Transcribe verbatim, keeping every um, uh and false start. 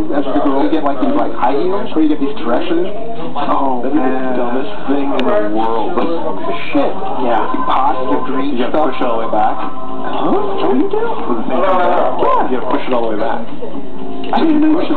too, as the girl, you get like these like high heels, or you get these dresses. Oh, that'd be the dumbest thing in the world. But shit. Yeah. You pot, you green you stuff. gotta push it all the way back. Huh? What do you do? For the thing to come down? Yeah. You gotta push it all the way back. I didn't know you